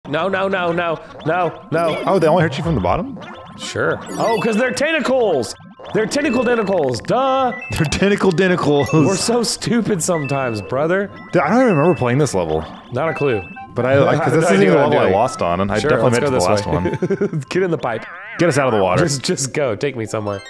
No, no, no, no, no, no. Oh, they only hurt you from the bottom? Sure. Oh, because they're tentacles! They're tentacles, duh! They're tentacles. We're so stupid sometimes, brother. Dude, I don't even remember playing this level. Not a clue. But because this isn't the level I lost on, and I Sure, definitely let's made it go to the this last way. one. Get in the pipe. Get us out of the water. Just go. Take me somewhere.